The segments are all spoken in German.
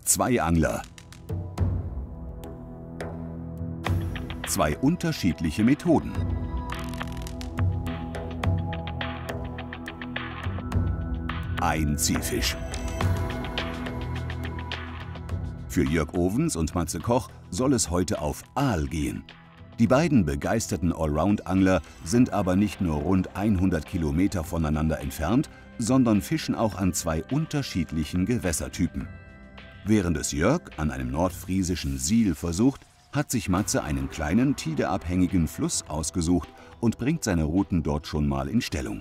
Zwei Angler. Zwei unterschiedliche Methoden. Ein Zielfisch. Für Jörg Ovens und Matze Koch soll es heute auf Aal gehen. Die beiden begeisterten Allround-Angler sind aber nicht nur rund 100 Kilometer voneinander entfernt, sondern fischen auch an zwei unterschiedlichen Gewässertypen. Während es Jörg an einem nordfriesischen Siel versucht, hat sich Matze einen kleinen, tideabhängigen Fluss ausgesucht und bringt seine Routen dort schon mal in Stellung.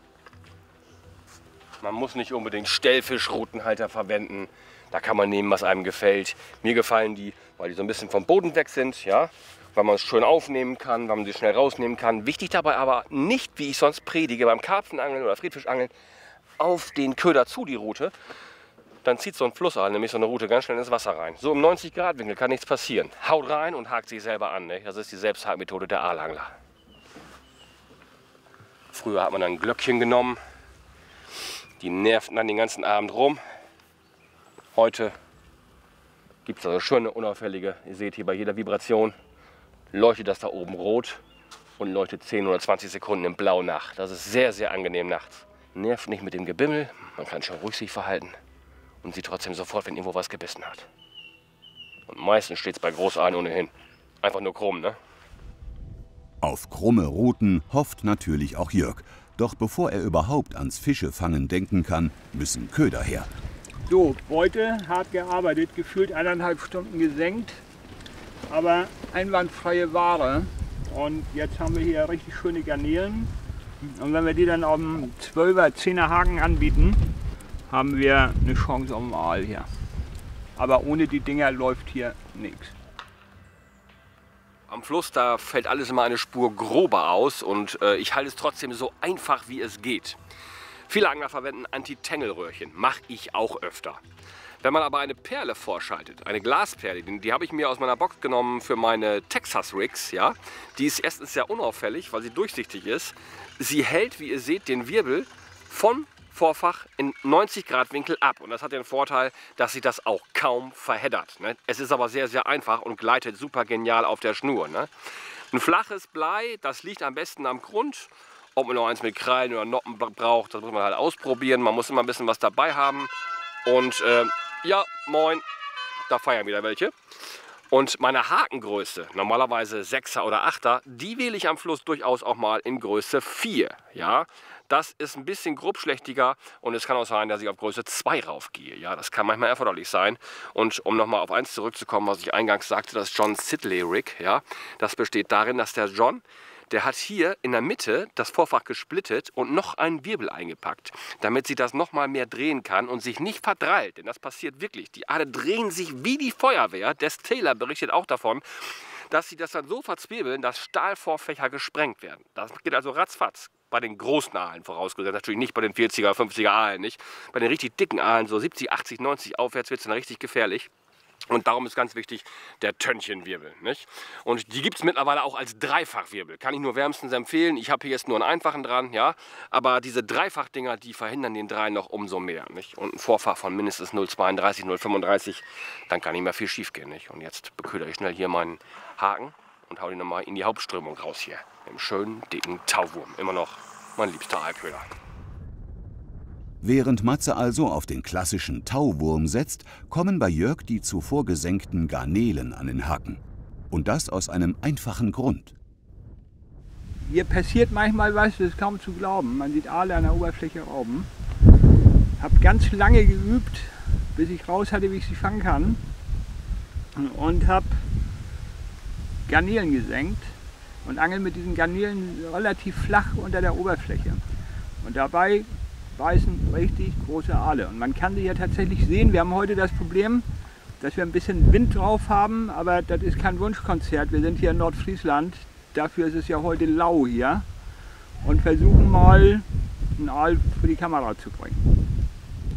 Man muss nicht unbedingt Stellfischroutenhalter verwenden. Da kann man nehmen, was einem gefällt. Mir gefallen die, weil die so ein bisschen vom Boden weg sind, ja, weil man es schön aufnehmen kann, weil man sie schnell rausnehmen kann. Wichtig dabei aber nicht, wie ich sonst predige, beim Karpfenangeln oder Friedfischangeln, auf den Köder zu, die Route. Dann zieht so ein Flussaal, nämlich so eine Route, ganz schnell ins Wasser rein. So im 90-Grad-Winkel kann nichts passieren. Haut rein und hakt sich selber an. Ne? Das ist die Selbsthakmethode der Aalangler. Früher hat man dann ein Glöckchen genommen. Die nervten dann den ganzen Abend rum. Heute gibt es also schöne, unauffällige, ihr seht hier bei jeder Vibration, leuchtet das da oben rot und leuchtet 10 oder 20 Sekunden in Blau nach. Das ist sehr, sehr angenehm nachts. Nervt nicht mit dem Gebimmel, man kann schon ruhig sich verhalten und sieht trotzdem sofort, wenn irgendwo was gebissen hat. Und meistens steht es bei Großaalen ohnehin. Einfach nur krumm, ne? Auf krumme Routen hofft natürlich auch Jörg. Doch bevor er überhaupt ans Fischefangen denken kann, müssen Köder her. So, Beute, hart gearbeitet, gefühlt 1,5 Stunden gesenkt, aber einwandfreie Ware. Und jetzt haben wir hier richtig schöne Garnelen. Und wenn wir die dann auf dem 12er, 10er Haken anbieten, haben wir eine Chance auf den Aal hier. Aber ohne die Dinger läuft hier nichts. Am Fluss, da fällt alles immer eine Spur grober aus und ich halte es trotzdem so einfach, wie es geht. Viele Angler verwenden Anti-Tangle-Röhrchen, mache ich auch öfter. Wenn man aber eine Perle vorschaltet, eine Glasperle, die habe ich mir aus meiner Box genommen für meine Texas-Rigs, ja. Die ist erstens sehr unauffällig, weil sie durchsichtig ist. Sie hält, wie ihr seht, den Wirbel von Vorfach in 90-Grad-Winkel ab. Und das hat den Vorteil, dass sich das auch kaum verheddert. Ne? Es ist aber sehr, sehr einfach und gleitet super genial auf der Schnur. Ne? Ein flaches Blei, das liegt am besten am Grund. Ob man noch eins mit Krallen oder Noppen braucht, das muss man halt ausprobieren. Man muss immer ein bisschen was dabei haben. Und ja, moin, da feiern wieder welche. Und meine Hakengröße, normalerweise 6er oder 8er, die wähle ich am Fluss durchaus auch mal in Größe 4. Ja? Das ist ein bisschen grobschlächtiger und es kann auch sein, dass ich auf Größe 2 raufgehe. Ja, das kann manchmal erforderlich sein. Und um nochmal auf eins zurückzukommen, was ich eingangs sagte, das John Siddeley Rig, ja, das besteht darin, dass der John, der hat hier in der Mitte das Vorfach gesplittet und noch einen Wirbel eingepackt, damit sie das noch mal mehr drehen kann und sich nicht verdrallt. Denn das passiert wirklich. Die Aale drehen sich wie die Feuerwehr. Des Taylor berichtet auch davon, dass sie das dann so verzwirbeln, dass Stahlvorfächer gesprengt werden. Das geht also ratzfatz. Bei den großen Aalen vorausgesetzt, natürlich nicht bei den 40er, 50er Aalen, nicht. Bei den richtig dicken Aalen, so 70, 80, 90 aufwärts, wird es dann richtig gefährlich. Und darum ist ganz wichtig der Tönnchenwirbel. Nicht? Und die gibt es mittlerweile auch als Dreifachwirbel. Kann ich nur wärmstens empfehlen. Ich habe hier jetzt nur einen einfachen dran. Ja? Aber diese Dreifachdinger, die verhindern den Drei noch umso mehr. Nicht? Und ein Vorfach von mindestens 0,32, 0,35, dann kann nicht mehr viel schief gehen. Nicht? Und jetzt beköder ich schnell hier meinen Haken und hau den nochmal in die Hauptströmung raus hier. Im schönen, dicken Tauwurm. Immer noch mein liebster Aalköder. Während Matze also auf den klassischen Tauwurm setzt, kommen bei Jörg die zuvor gesenkten Garnelen an den Haken. Und das aus einem einfachen Grund. Hier passiert manchmal was, das ist kaum zu glauben. Man sieht Aale an der Oberfläche rauben. Habe ganz lange geübt, bis ich raus hatte, wie ich sie fangen kann. Und habe Garnelen gesenkt und angel mit diesen Garnelen relativ flach unter der Oberfläche. Und dabei beißen richtig große Aale. Und man kann sie ja tatsächlich sehen. Wir haben heute das Problem, dass wir ein bisschen Wind drauf haben, aber das ist kein Wunschkonzert. Wir sind hier in Nordfriesland. Dafür ist es ja heute lau hier. Und versuchen mal, einen Aal für die Kamera zu bringen.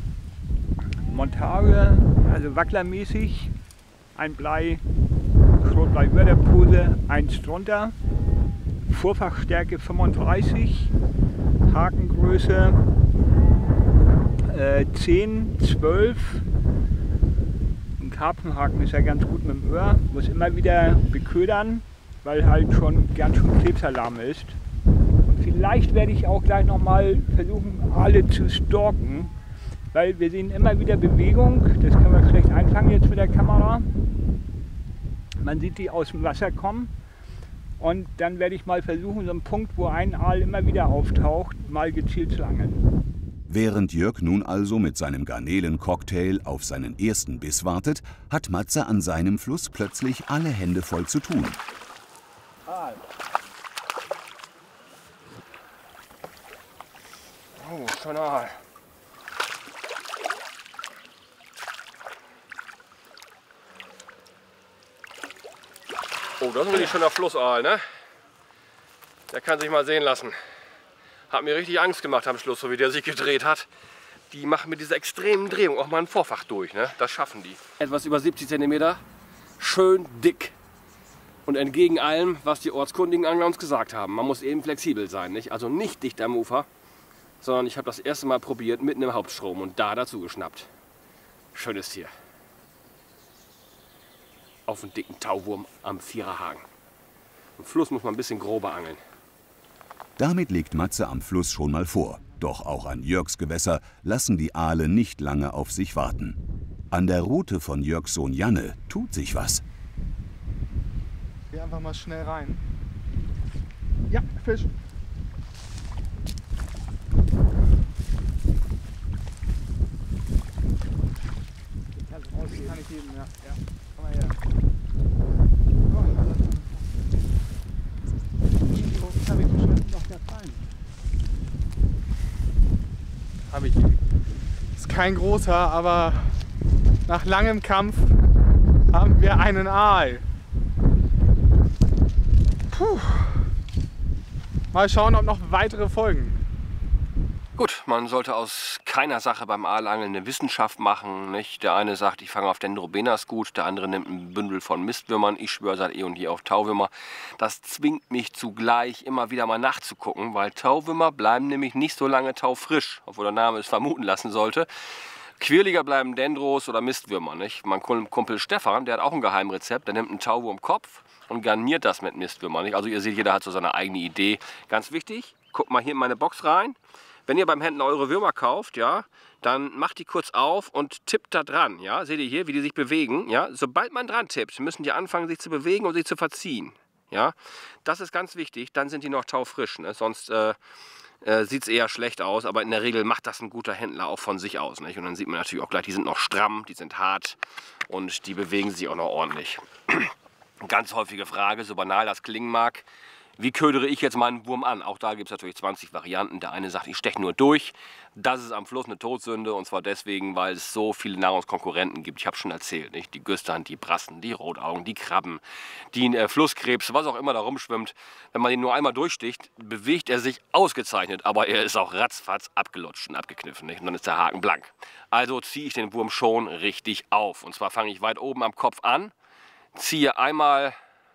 Montage, also wacklermäßig, ein Blei, Schrotblei über der Pose, eins drunter. Vorfachstärke 35, Hakengröße 10, 12, Karpfenhaken ist ja ganz gut mit dem Öhr. Muss immer wieder beködern, weil halt schon ganz schön Krebsalarm ist. Und vielleicht werde ich auch gleich nochmal versuchen, Aale zu stalken, weil wir sehen immer wieder Bewegung. Das können wir schlecht einfangen jetzt mit der Kamera. Man sieht die aus dem Wasser kommen. Und dann werde ich mal versuchen, so einen Punkt, wo ein Aal immer wieder auftaucht, mal gezielt zu angeln. Während Jörg nun also mit seinem Garnelencocktail auf seinen ersten Biss wartet, hat Matze an seinem Fluss plötzlich alle Hände voll zu tun. Aal. Oh, schöner Aal. Oh, das ist ein richtig schöner Flussaal, ne? Der kann sich mal sehen lassen. Hat mir richtig Angst gemacht am Schluss, so wie der sich gedreht hat. Die machen mit dieser extremen Drehung auch mal ein Vorfach durch, ne? Das schaffen die. Etwas über 70 cm, schön dick. Und entgegen allem, was die ortskundigen Angler uns gesagt haben. Man muss eben flexibel sein, nicht? Also nicht dicht am Ufer, sondern ich habe das erste Mal probiert mitten im Hauptstrom und da dazu geschnappt. Schönes Tier. Auf einen dicken Tauwurm am Viererhaken. Im Fluss muss man ein bisschen grober angeln. Damit legt Matze am Fluss schon mal vor. Doch auch an Jörgs Gewässer lassen die Aale nicht lange auf sich warten. An der Route von Jörgs Sohn Janne tut sich was. Geh einfach mal schnell rein. Ja, Fisch. Kann ich geben, ja. Komm mal her. Habe ich bestimmt noch der Fallen. Habe ich. Ist kein großer, aber nach langem Kampf haben wir einen Aal. Puh. Mal schauen, ob noch weitere folgen. Gut, man sollte aus keiner Sache beim Aalangeln eine Wissenschaft machen, nicht? Der eine sagt, ich fange auf Dendrobenas gut, der andere nimmt ein Bündel von Mistwürmern, ich schwöre seit eh und je auf Tauwürmer. Das zwingt mich zugleich immer wieder mal nachzugucken, weil Tauwürmer bleiben nämlich nicht so lange taufrisch, obwohl der Name es vermuten lassen sollte. Quirliger bleiben Dendros oder Mistwürmer, nicht? Mein Kumpel Stefan, der hat auch ein Geheimrezept, der nimmt einen Tauwurmkopf und garniert das mit Mistwürmern, nicht? Also ihr seht, jeder hat so seine eigene Idee. Ganz wichtig, guckt mal hier in meine Box rein. Wenn ihr beim Händler eure Würmer kauft, ja, dann macht die kurz auf und tippt da dran. Ja? Seht ihr hier, wie die sich bewegen? Ja? Sobald man dran tippt, müssen die anfangen, sich zu bewegen und sich zu verziehen. Ja? Das ist ganz wichtig, dann sind die noch taufrisch. Ne? Sonst sieht es eher schlecht aus, aber in der Regel macht das ein guter Händler auch von sich aus. Nicht? Und dann sieht man natürlich auch gleich, die sind noch stramm, die sind hart und die bewegen sich auch noch ordentlich. Ganz häufige Frage, so banal das klingen mag. Wie ködere ich jetzt meinen Wurm an? Auch da gibt es natürlich 20 Varianten. Der eine sagt, ich steche nur durch. Das ist am Fluss eine Todsünde und zwar deswegen, weil es so viele Nahrungskonkurrenten gibt. Ich habe schon erzählt, nicht? Die Güstern, die Brassen, die Rotaugen, die Krabben, die Flusskrebs, was auch immer da rumschwimmt. Wenn man ihn nur einmal durchsticht, bewegt er sich ausgezeichnet, aber er ist auch ratzfatz abgelutscht und abgekniffen, nicht? Und dann ist der Haken blank. Also ziehe ich den Wurm schon richtig auf. Und zwar fange ich weit oben am Kopf an, ziehe einmal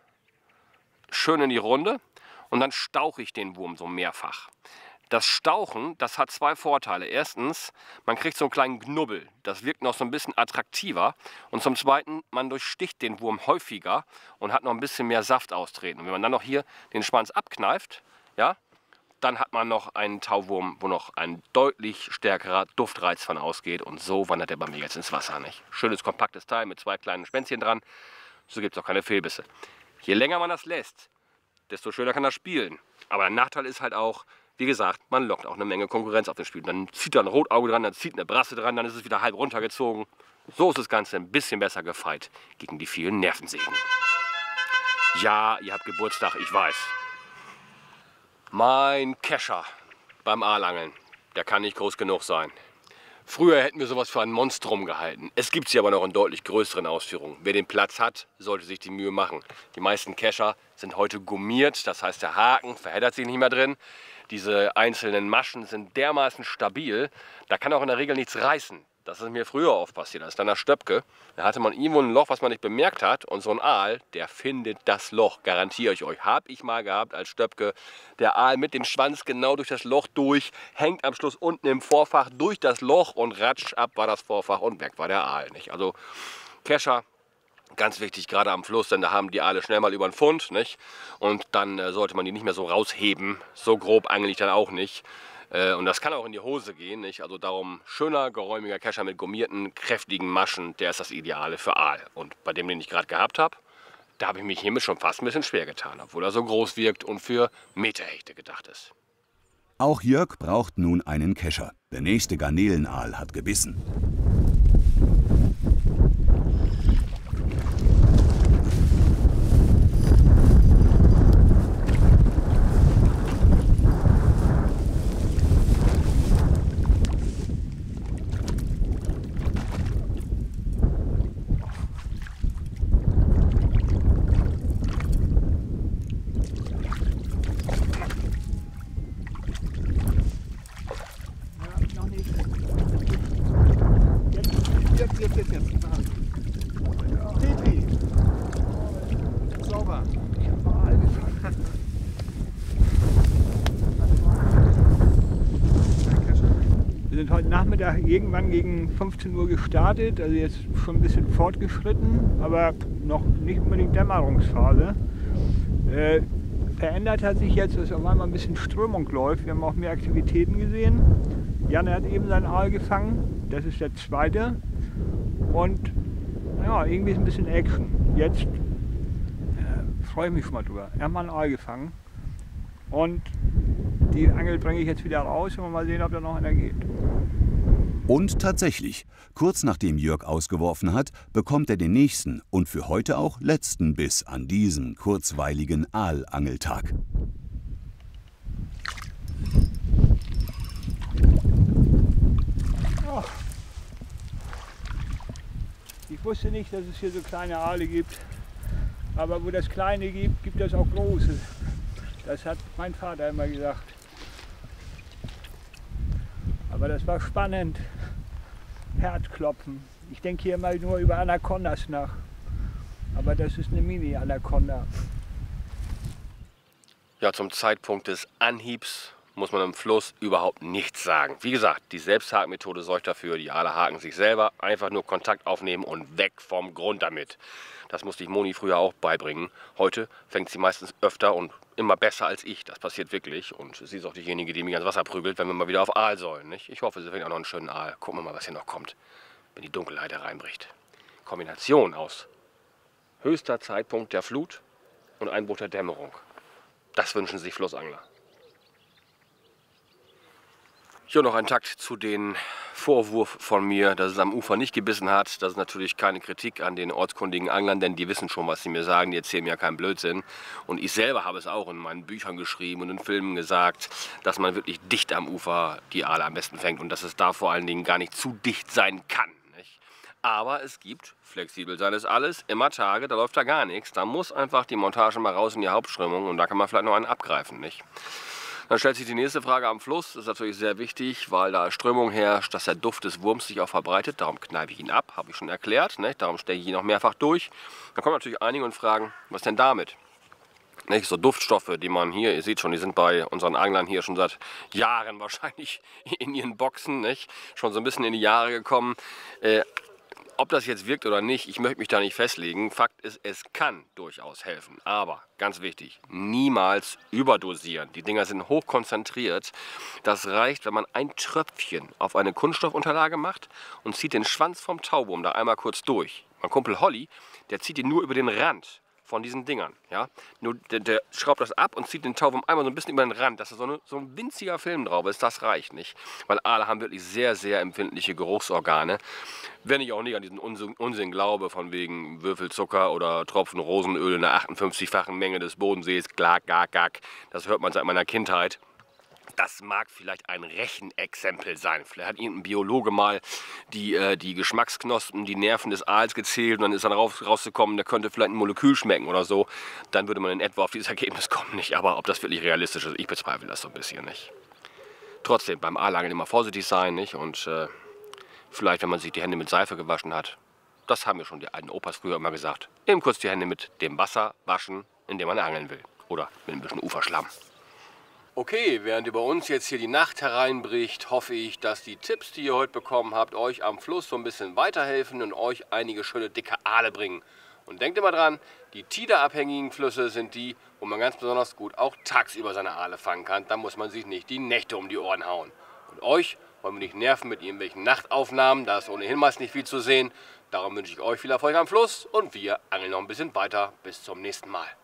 schön in die Runde. Und dann stauche ich den Wurm so mehrfach. Das Stauchen, das hat zwei Vorteile. Erstens, man kriegt so einen kleinen Knubbel. Das wirkt noch so ein bisschen attraktiver. Und zum Zweiten, man durchsticht den Wurm häufiger und hat noch ein bisschen mehr Saft austreten. Und wenn man dann noch hier den Schwanz abkneift, ja, dann hat man noch einen Tauwurm, wo noch ein deutlich stärkerer Duftreiz von ausgeht. Und so wandert er bei mir jetzt ins Wasser. Nicht? Schönes, kompaktes Teil mit zwei kleinen Schwänzchen dran. So gibt es auch keine Fehlbisse. Je länger man das lässt, desto schöner kann das spielen. Aber der Nachteil ist halt auch, wie gesagt, man lockt auch eine Menge Konkurrenz auf den Spiel. Dann zieht da ein Rotauge dran, dann zieht eine Brasse dran, dann ist es wieder halb runtergezogen. So ist das Ganze ein bisschen besser gefeit gegen die vielen Nervensägen. Ja, ihr habt Geburtstag, ich weiß. Mein Kescher beim Aalangeln, der kann nicht groß genug sein. Früher hätten wir sowas für ein Monstrum gehalten. Es gibt sie aber noch in deutlich größeren Ausführungen. Wer den Platz hat, sollte sich die Mühe machen. Die meisten Kescher sind heute gummiert, das heißt der Haken verheddert sich nicht mehr drin. Diese einzelnen Maschen sind dermaßen stabil, da kann auch in der Regel nichts reißen. Das ist mir früher oft passiert, das ist dann der Stöpke. Da hatte man irgendwo ein Loch, was man nicht bemerkt hat und so ein Aal, der findet das Loch, garantiere ich euch. Habe ich mal gehabt als Stöpke. Der Aal mit dem Schwanz genau durch das Loch durch, hängt am Schluss unten im Vorfach durch das Loch und ratsch ab war das Vorfach und weg war der Aal. Nicht? Also Kescher, ganz wichtig, gerade am Fluss, denn da haben die Aale schnell mal über einen Pfund, nicht? Und dann sollte man die nicht mehr so rausheben. So grob angel ich dann auch nicht. Und das kann auch in die Hose gehen, nicht? Also darum schöner, geräumiger Kescher mit gummierten, kräftigen Maschen, der ist das Ideale für Aal. Und bei dem, den ich gerade gehabt habe, da habe ich mich hiermit schon fast ein bisschen schwer getan, obwohl er so groß wirkt und für Meterhechte gedacht ist. Auch Jörg braucht nun einen Kescher. Der nächste Garnelenaal hat gebissen. Pipi. Sauber. Ich habe mal Aal gefangen. Wir sind heute Nachmittag irgendwann gegen 15 Uhr gestartet, also jetzt schon ein bisschen fortgeschritten, aber noch nicht unbedingt Dämmerungsphase. Verändert hat sich jetzt, dass auf einmal ein bisschen Strömung läuft. Wir haben auch mehr Aktivitäten gesehen. Janne hat eben seinen Aal gefangen, das ist der zweite. Und ja, irgendwie ist ein bisschen Action. Jetzt freue ich mich schon mal drüber. Er hat mal einen Aal gefangen und die Angel bringe ich jetzt wieder raus und mal sehen, ob da noch einer geht. Und tatsächlich, kurz nachdem Jörg ausgeworfen hat, bekommt er den nächsten und für heute auch letzten Biss an diesem kurzweiligen Aalangeltag. Oh. Ich wusste nicht, dass es hier so kleine Aale gibt, aber wo das kleine gibt, gibt es auch große. Das hat mein Vater immer gesagt. Aber das war spannend. Herzklopfen. Ich denke hier mal nur über Anacondas nach. Aber das ist eine Mini-Anaconda. Ja, zum Zeitpunkt des Anhiebs muss man im Fluss überhaupt nichts sagen. Wie gesagt, die Selbsthakmethode sorgt dafür, die Aale haken sich selber, einfach nur Kontakt aufnehmen und weg vom Grund damit. Das musste ich Moni früher auch beibringen. Heute fängt sie meistens öfter und immer besser als ich. Das passiert wirklich. Und sie ist auch diejenige, die mich ans Wasser prügelt, wenn wir mal wieder auf Aal sollen. Nicht? Ich hoffe, sie fängt auch noch einen schönen Aal. Gucken wir mal, was hier noch kommt, wenn die Dunkelheit hereinbricht. Kombination aus höchster Zeitpunkt der Flut und Einbruch der Dämmerung. Das wünschen sich Flussangler. Hier noch ein Takt zu den Vorwurf von mir, dass es am Ufer nicht gebissen hat. Das ist natürlich keine Kritik an den ortskundigen Anglern, denn die wissen schon, was sie mir sagen. Die erzählen mir ja keinen Blödsinn. Und ich selber habe es auch in meinen Büchern geschrieben und in Filmen gesagt, dass man wirklich dicht am Ufer die Aale am besten fängt und dass es da vor allen Dingen gar nicht zu dicht sein kann. Nicht? Aber es gibt, flexibel sein ist alles, immer Tage, da läuft da gar nichts. Da muss einfach die Montage mal raus in die Hauptströmung und da kann man vielleicht noch einen abgreifen. Nicht? Dann stellt sich die nächste Frage am Fluss. Das ist natürlich sehr wichtig, weil da Strömung herrscht, dass der Duft des Wurms sich auch verbreitet. Darum kneife ich ihn ab, habe ich schon erklärt. Ne? Darum stelle ich ihn noch mehrfach durch. Dann kommen natürlich einige und fragen, was denn damit? Nicht? So Duftstoffe, die man hier, ihr seht schon, die sind bei unseren Anglern hier schon seit Jahren wahrscheinlich in ihren Boxen. Nicht? Schon so ein bisschen in die Jahre gekommen. Ob das jetzt wirkt oder nicht, ich möchte mich da nicht festlegen. Fakt ist, es kann durchaus helfen. Aber, ganz wichtig, niemals überdosieren. Die Dinger sind hochkonzentriert. Das reicht, wenn man ein Tröpfchen auf eine Kunststoffunterlage macht und zieht den Schwanz vom Tauwurm da einmal kurz durch. Mein Kumpel Holly, der zieht ihn nur über den Rand von diesen Dingern. Ja? Nur der schraubt das ab und zieht den Tauwurm einmal so ein bisschen über den Rand, dass da so ein winziger Film drauf ist. Das reicht nicht. Weil Aale haben wirklich sehr, sehr empfindliche Geruchsorgane. Wenn ich auch nicht an diesen Unsinn glaube, von wegen Würfelzucker oder Tropfen Rosenöl in einer 58-fachen Menge des Bodensees, glag, gag, gag. Das hört man seit meiner Kindheit. Das mag vielleicht ein Rechenexempel sein. Vielleicht hat irgendein Biologe mal die Geschmacksknospen, die Nerven des Aals gezählt und dann ist dann rausgekommen, der könnte vielleicht ein Molekül schmecken oder so. Dann würde man in etwa auf dieses Ergebnis kommen. Nicht? Aber ob das wirklich realistisch ist, ich bezweifle das so ein bisschen nicht. Trotzdem, beim Aalangeln immer vorsichtig sein. Nicht? Und vielleicht, wenn man sich die Hände mit Seife gewaschen hat, das haben mir schon die alten Opas früher immer gesagt, eben kurz die Hände mit dem Wasser waschen, in dem man angeln will. Oder mit ein bisschen Uferschlamm. Okay, während über uns jetzt hier die Nacht hereinbricht, hoffe ich, dass die Tipps, die ihr heute bekommen habt, euch am Fluss so ein bisschen weiterhelfen und euch einige schöne dicke Aale bringen. Und denkt immer dran, die tiderabhängigen Flüsse sind die, wo man ganz besonders gut auch tagsüber seine Aale fangen kann. Da muss man sich nicht die Nächte um die Ohren hauen. Und euch wollen wir nicht nerven mit irgendwelchen Nachtaufnahmen, da ist ohnehin meist nicht viel zu sehen. Darum wünsche ich euch viel Erfolg am Fluss und wir angeln noch ein bisschen weiter. Bis zum nächsten Mal.